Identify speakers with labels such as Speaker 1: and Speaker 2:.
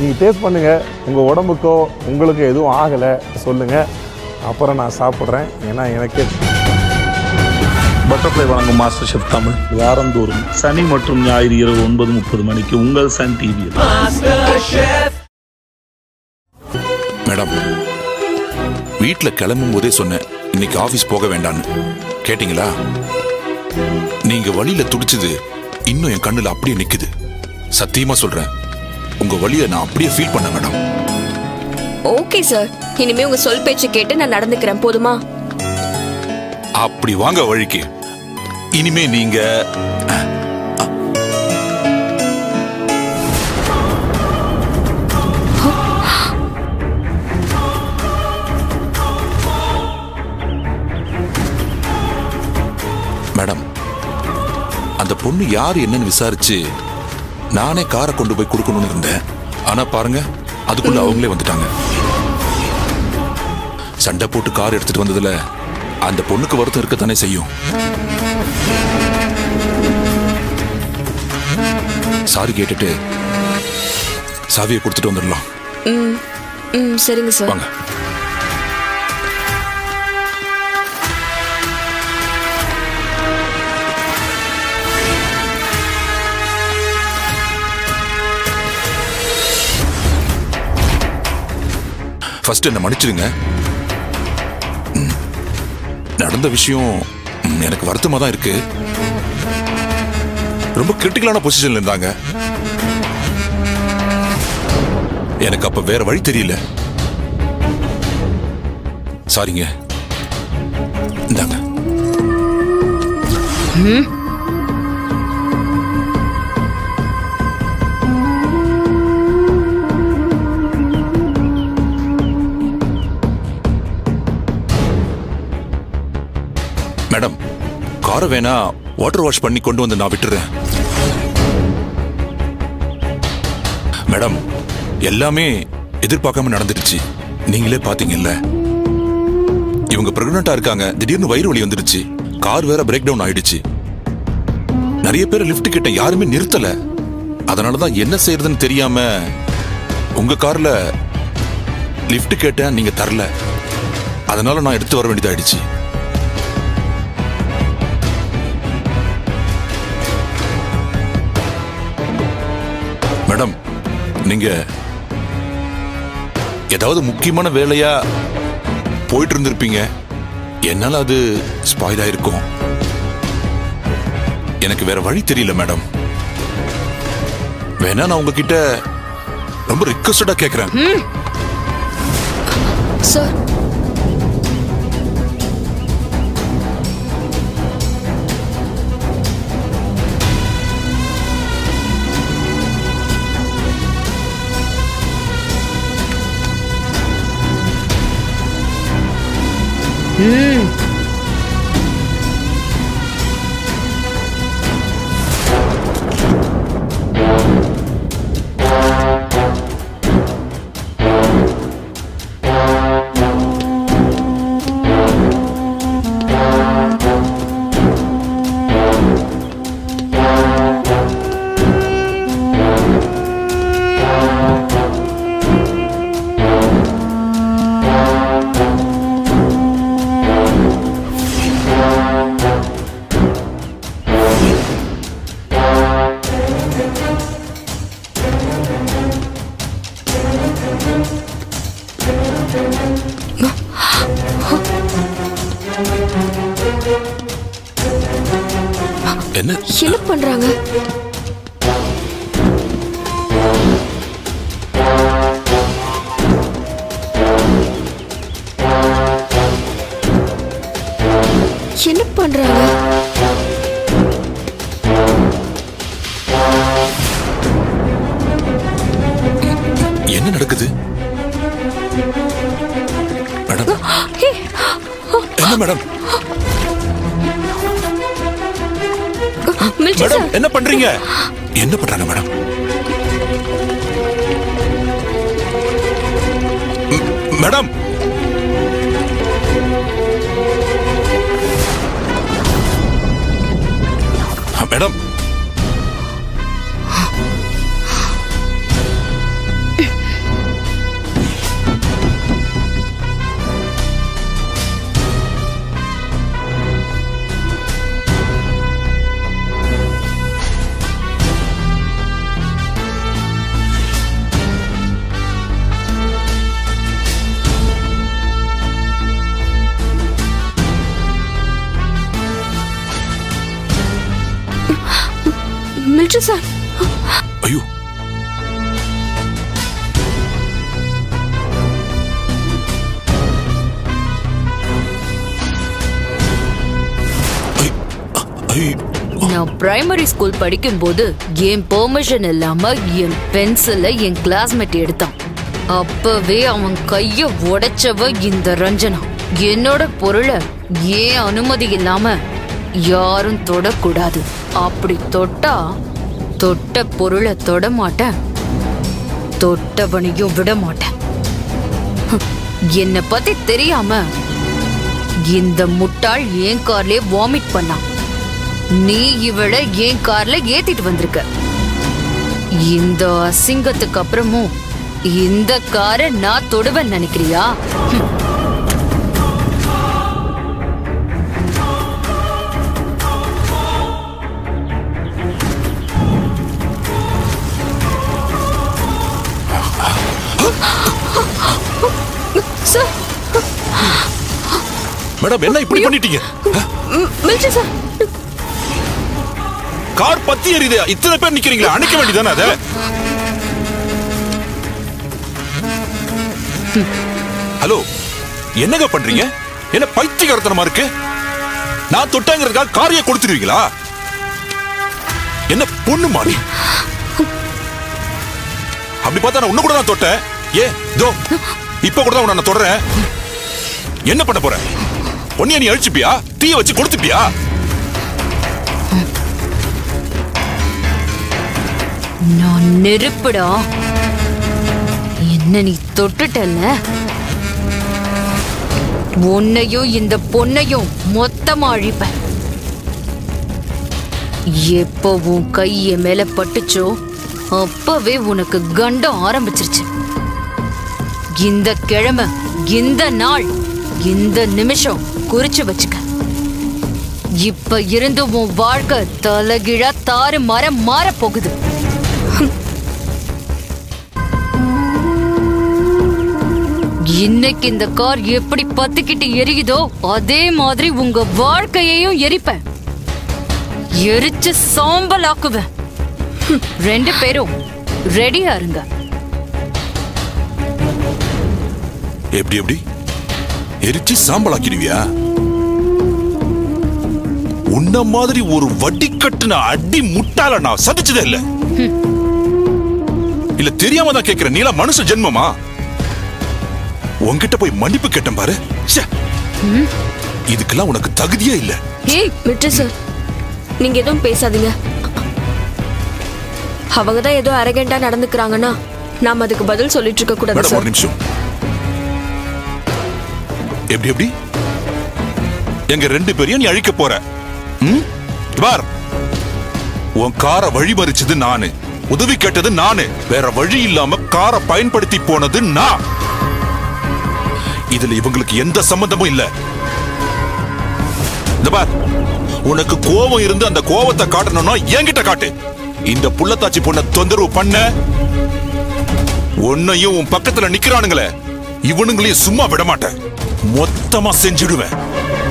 Speaker 1: நீங்கள் டேஸ்ட் பண்ணுங்கள். உங்கள் உடம்புக்கோ உங்களுக்கு எதுவும் ஆகலை சொல்லுங்கள், அப்புறம் நான் சாப்பிட்றேன். ஏன்னா எனக்கே
Speaker 2: பட்டர்ஃப்ளை வழங்கும் மாஸ்டர் ஷெஃப் தமிழ் வாரந்தோறும் சனி மற்றும் ஞாயிறு இரவு 9:30 மணிக்கு உங்கள் சன் டிவியில்.
Speaker 3: மேடம், வீட்டில் கிளம்பும் போதே சொன்னேன் இன்னைக்கு ஆஃபீஸ் போக வேண்டான்னு. கேட்டீங்களா? நீங்க வழியில துடிச்சது இன்னும் என் கண்ணுல அப்படியே நிக்குது. சத்தியமா சொல்றேன், உங்க வழியை நான் அப்படியே ஃபீல் பண்ண மேடம்.
Speaker 4: ஓகே சார், இனிமே உங்க சொல் பேச்சு கேட்டு நான் நடந்துக்கிறேன், போதுமா?
Speaker 3: அப்படி வாங்க வழிக்கு. இனிமே நீங்க மேடம், அந்த பொண்ணு யாரு என்னன்னு விசாரிச்சு நானே காரை கொண்டு போய் கொடுக்கணும்னு இருந்தேன். ஆனா பாருங்க, அதுக்குள்ள அவங்களே வந்துட்டாங்க. சண்டை போட்டு கார் எடுத்துட்டு வந்ததுல அந்த பொண்ணுக்கு வருத்தம் இருக்கத்தானே செய்யும். சாரி கேட்டுட்டு சாவியை கொடுத்துட்டு வந்துடலாம்.
Speaker 4: சரிங்க சார்.
Speaker 3: வாங்க. ஃபர்ஸ்ட் என்ன மன்னிச்சிடுங்க. நடந்த விஷயம் எனக்கு வருத்தமா தான் இருக்கு. ரொம்ப கிரிட்டிக்கலான பொசிஷன்ல இருந்தாங்க. எனக்கு அப்ப வேற வழி தெரியல. சாரிங்க. இந்தாங்க. மேடம், காரை வேணா வாட்டர் வாஷ் பண்ணி கொண்டு வந்து நான் விட்டுறேன். மேடம், எல்லாமே எதிர்பார்க்காம நடந்துடுச்சு. நீங்களே பாத்தீங்கல்ல, இவங்க பிரெக்னண்டா இருக்காங்க. திடீர்னு வயிறு வலி வந்துடுச்சு. கார் வேற பிரேக் டவுன் ஆயிடுச்சு. நிறைய பேர் லிஃப்ட் கிட்ட யாருமே நிறுத்தல. அதனாலதான் என்ன செய்யறதுன்னு தெரியாம உங்க கார்ல லிஃப்ட் கேட்டேன், நீங்க தரல. அதனால நான் எடுத்து வர வேண்டியதாயிடுச்சு. மேடம், நீங்க ஏதாவது முக்கியமான வேலையா போயிட்டு இருந்திருப்பீங்க. என்னால அது ஸ்பாயில் ஆயிருக்கும். எனக்கு வேற வழி தெரியல மேடம். வேணா நான் உங்ககிட்ட ரொம்ப ரிக்வெஸ்டடா கேக்குறேன்.
Speaker 4: சார், என்ன பண்றாங்க? என்ன பண்றாங்க?
Speaker 3: என்ன நடக்குது மேடம்? என்ன மேடம்? மேடம், என்ன பண்றீங்க? என்ன பண்றாங்க madam? Madam, madam,
Speaker 4: military sir.
Speaker 3: ஐயோ,
Speaker 5: நான் பிரைமரி ஸ்கூல் படிக்கும் போது என் பெர்மிஷன் இல்லாம என் பென்சிலை என் கிளாஸ்மேட் எடுத்தான். அப்பவே அவன் கைய உடைச்சவ இந்த ரஞ்சனா. என்னோட பொருளை ஏன் அனுமதி இல்லாம யாரும் தொடக்கூடாது. அப்படி தொட்டா தொட்ட பொருளை தொட மாட்டேன், தொட்டவனையும் விட மாட்டேன். என்னை பத்தி தெரியாம இந்த முட்டாள் என் கார்லயே வாமிட் பண்ணான். நீ இவளை என் கார்ல ஏத்திட்டு வந்திருக்க. இந்த அசிங்கத்துக்கு அப்புறமும் இந்த காரை நான் தொடுவேன் நினைக்கிறியா?
Speaker 3: மேடம், என்ன இப்படி பண்ணிட்டீங்க?
Speaker 4: மிலிட்டரி சார்,
Speaker 3: கார் பத்தி எரியுது, இத்தனை பேர் நிக்கிறீங்களா? அணைக்க வேண்டியதானே அத? ஹலோ, என்னங்க பண்றீங்க? என்ன பைத்தியக்காரத்தனமா இருக்கு? நான் தொட்டாங்கிறதுக்காக காரையே கொடுத்துருவீங்களா? என்ன பொண்ணு மாடி? அப்படி பார்த்தா நான் உன்ன கூட தான் தொட்டேன். ஏ தோ இப்ப கூட தான் உன்னை தொடறேன். என்ன பண்ண போற? ஒன்னிய நீ அழிச்சுப்பியா? தீய வச்சு கொடுத்துப்பியா?
Speaker 5: நான் நெருப்புடா. என்ன நீ தொட்டுட்டல்ல, உன்னையும் இந்த பொண்ணையும் மொத்தமா அழிப்பேன். எப்போ உன் கை என் மேல பட்டுச்சோ அப்பவே உனக்கு கண்டம் ஆரம்பிச்சிருச்சு. இந்த கிழமை, இந்த நாள், இந்த நிமிஷம் குறிச்சு வச்சுக்க. இப்ப இருந்து உன் வாழ்க்கை தலைகீழா தாறு மாற போகுது. இன்னைக்கு இந்த கார் எப்படி பத்திக்கிட்டு எரியுதோ அதே மாதிரி உங்க வாழ்க்கையையும் எரிப்பேன். எரிச்சு சாம்பல் ஆக்குவேன். ரெண்டு பேரும் ரெடியா இருங்க.
Speaker 3: எப்படி எப்படி எரிச்சு சாம்பல் ஆக்கிடுவியா? உன்ன மாதிரி ஒரு வட்டி கட்டுன அடி முட்டாள நான் சந்திச்சதே இல்ல. இல்ல தெரியாம தான் கேக்குறேன். நீல மனுஷ ஜென்மமா? உன்கிட்ட போய் மன்னிப்பு கேட்டேன் பாரு. இதுக்கெல்லாம் உனக்கு தகுதியே இல்ல.
Speaker 4: ஏய் மிலிட்டரி சார், நீங்க எதுவும் பேசாதீங்க. அவங்க தான் ஏதோ அரகண்டா நடந்துக்கிறாங்கன்னா நாம அதுக்கு பதில் சொல்லிட்டு இருக்க கூடாது
Speaker 3: மேடம்,
Speaker 4: சார்.
Speaker 3: ஒரு நிமிஷம். எப்படி எப்படி எங்க ரெண்டு பேரையும் நீ அழிக்க போற? பார், உன் காரை வழிமறிச்சது நானு, உதவி கேட்டது நானு, வேற வழி இல்லாம காரை பயன்படுத்தி போனது நான். இதுல இவங்களுக்கு எந்த சம்பந்தமும் இல்ல. இந்த பார், உனக்கு கோபம் இருந்து அந்த கோபத்தை காட்டணும்னா என்கிட்ட காட்டு. இந்த புள்ளத்தாச்சி பொண்ண தொந்தரவு பண்ண உன்னையும் உன் பக்கத்துல நிக்கிறானுங்களே இவனுங்களையும் சும்மா விட மாட்டேன். மொத்தமா செஞ்சிடுவேன்.